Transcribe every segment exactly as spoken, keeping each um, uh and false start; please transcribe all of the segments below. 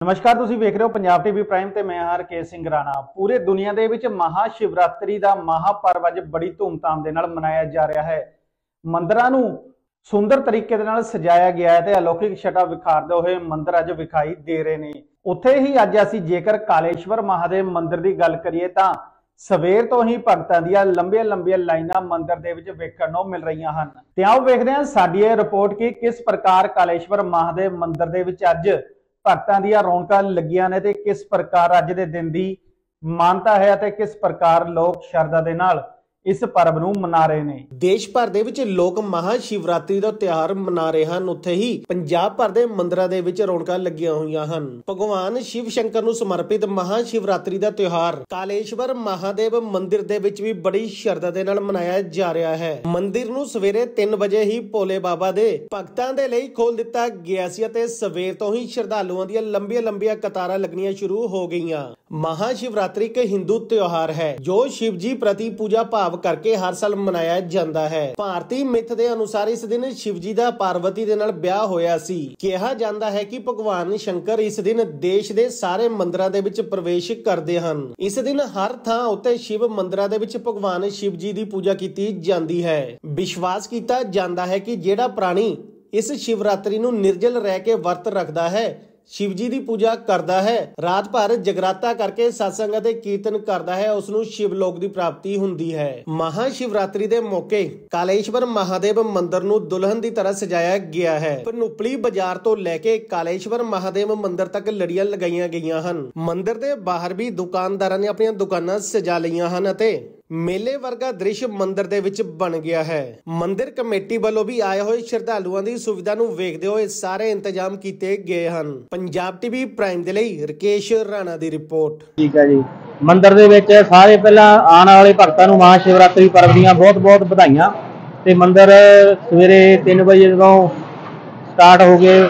नमस्कार, तुसीं वेख रहे हो पंजाब टीवी प्राइम ते मैं हां रकेश सिंह राणा। पूरे दुनिया दे विच महाशिवरात्रि दा महापर्व अज बड़ी धूमधाम दे नाल मनाया जा रहा है। मंदिरां नूं सुंदर तरीके दे नाल सजाया गया है ते अलौकिक छटा विखारदे होए मंदिर अज विखाई दे रहे ने। उत्थे ही अज असीं जेकर कालेश्वर महादेव मंदिर की गल करिए तां सवेर तो ही भगतां दीआं लंबियां लंबियां लाइनां मंदिर दे विच वेखण नूं मिल रहीआं हन। ते आओ वेखदे हां साडी इह रिपोर्ट कि किस प्रकार कालेश्वर महादेव मंदिर दे विच अज भगतां दीआं रौनकां लगियां ने ते किस प्रकार अज दे दिन दी मानता है ते किस प्रकार लोग शरधा दे नाल इस पर्व नूं मना रहे ने। देश भर दे विच लोग महाशिवरात्रि दा त्योहार मना रहे हन। उत्थे ही पंजाब भर दे मंदिरां दे विच रौनकां लगियां होईयां हन। भगवान शिव शंकर नूं समर्पित महाशिवरात्रि दा त्योहार कालेश्वर महादेव मंदिर दे विच भी बड़ी शरधा दे नाल मनाया जा रहा है। मंदिर नूं सवेरे तीन बजे ही भोले बाबा दे भगतां दे लई खोल दिता गया सी ते सवेर तो ही श्रद्धालुओं दी लंबियां लंबियां कतारां लगणीਆਂ शुरू हो गईयां। महाशिवरात्रि एक हिंदू त्योहार है जो शिव जी प्रति पूजा भाव करके हर साल मनाया जाता है। भारतीय मिथ के अनुसार इस दिन शिव जी का पार्वती दे नाल ब्याह होया सी। कहा जाता है कि भगवान शंकर इस दिन देश के सारे मंदिरां दे विच प्रवेश करते हैं। इस दिन हर थां उत्ते शिव मंदिरां दे विच भगवान शिव जी की पूजा की जाती है। विश्वास किया जाता है कि जेड़ा प्राणी इस शिवरात्रि नूं निर्जल रह के वर्त रखता है, शिव जी की पूजा करता है, रात भर जगराता करके सत्संग ते कीर्तन करता है, उसनूं शिवलोक की प्राप्ति हुंदी है। महाशिवरात्रि के मौके कालेश्वर महादेव मंदिर नूं दुल्हन की तरह सजाया गया है। पनुपली बाजार तो लेके कालेश्वर महादेव मंदिर तक लड़ियां लगाईयां गईयां हन। मंदिर के बाहर भी दुकानदारां ने अपनी दुकानां सजा लईयां हन ते मेले वर्गा दृश्य मंदिर दे विच बन गया है। मंदिर कमेटी वालों भी आए हुए श्रद्धालुओं की सुविधा नूं वेखदे होए सारे इंतजाम किए गए हैं। पंजाब टीवी प्राइम दे लई रकेश राणा दी रिपोर्ट। ठीक है जी। मंदिर दे विच सारे पहला आने वाले भगतां नूं महाशिवरात्रि पर्व दीआं बहुत बहुत बधाइयां। ते मंदिर सवेरे तीन बजे तो स्टार्ट हो गए।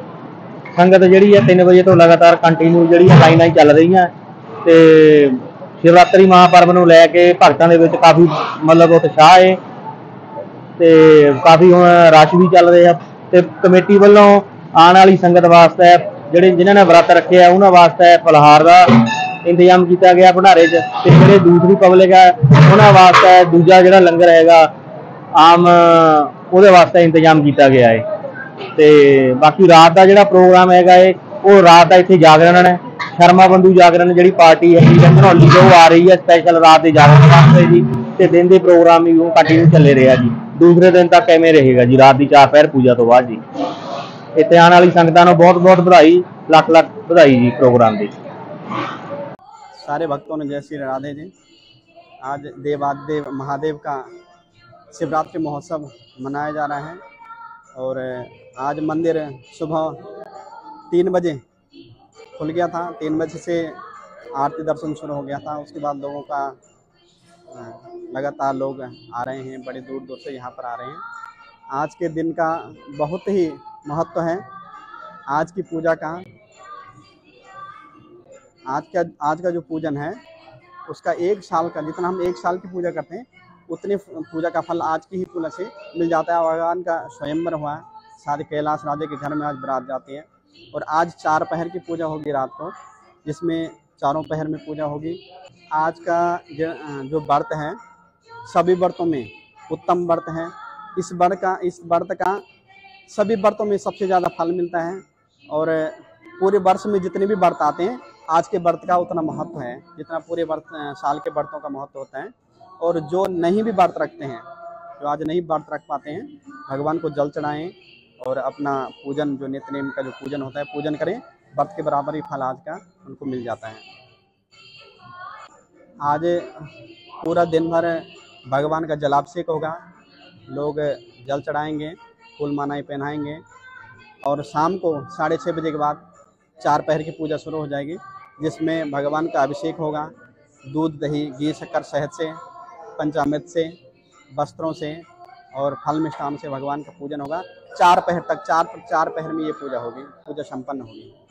संगत जिहड़ी है तीन बजे तो लगातार कंटिन्यू जिहड़ी लाइनां चल रही हैं ते शिवरात्रि महापर्व नूं लैके भगतां दे विच काफ़ी मतलब उत्साह है ते काफ़ी हुण रश भी चल रहा है। ते कमेटी वालों आने वाली संगत वास्ते जिहड़े जिन्हां ने व्रत रखे है उन्हां वास्ते फलहार का इंतजाम किया गया भंडारे च। ते जिहड़े दूसरी पब्लिक है उन्हां वास्ते दूजा जिहड़ा लंगर हैगा आम उहदे वास्ते इंतजाम किया गया है। ते बाकी रात का जिहड़ा प्रोग्राम हैगा है वो रात का इत्थे जागरण है। शर्मा बंधु जागरण जी पार्टी है धनौली से आ रही है स्पैशल रात के जागरण वास्ते जी। ते दिन के प्रोग्राम भी कंटिन्यू चले रहे जी। दूसरे दिन तक किवें रहेगा जी रात की चार पहर पूजा तो बाद जी। इत्थे आने वाली संगतां नूं बहुत बहुत बधाई, लख लख बधाई जी प्रोग्राम की। सारे भक्तों ने जय श्री राधे जी। आज देवादिदेव महादेव का शिवरात्रि महोत्सव मनाया जा रहा है और आज मंदिर सुबह तीन बजे खुल गया था। तीन बजे से आरती दर्शन शुरू हो गया था। उसके बाद लोगों का लगातार लोग आ रहे हैं, बड़ी दूर दूर से यहाँ पर आ रहे हैं। आज के दिन का बहुत ही महत्व है। आज की पूजा का आज का आज का जो पूजन है उसका एक साल का जितना हम एक साल की पूजा करते हैं उतनी पूजा का फल आज की ही पूजा से मिल जाता है। भगवान का स्वयंवर हुआ है, सारे कैलाश राजे के घर में आज बारात जाती है और आज चार पहर की पूजा होगी रात को, जिसमें चारों पहर में पूजा होगी। आज का जो व्रत है सभी व्रतों में उत्तम व्रत है। इस व्रत का इस व्रत का सभी व्रतों में सबसे ज़्यादा फल मिलता है और पूरे वर्ष में जितने भी व्रत आते हैं आज के व्रत का उतना महत्व है जितना पूरे वर्ष साल के व्रतों का महत्व होता है। और जो नहीं भी व्रत रखते हैं, जो आज नहीं व्रत रख पाते हैं, भगवान को जल चढ़ाएँ और अपना पूजन जो नित्य नेम का जो पूजन होता है पूजन करें। व्रत के बराबर ही फल आज का उनको मिल जाता है। आज पूरा दिन भर भगवान का जलाभिषेक होगा, लोग जल चढ़ाएंगे, फूल मालाएं पहनाएंगे और शाम को साढ़े छः बजे के बाद चार पहर की पूजा शुरू हो जाएगी, जिसमें भगवान का अभिषेक होगा। दूध दही घी शक्कर शहद से, पंचामृत से, वस्त्रों से और फल मिष्ठान से भगवान का पूजन होगा। चार पहर तक चार चार पहर में ये पूजा होगी, पूजा संपन्न होगी।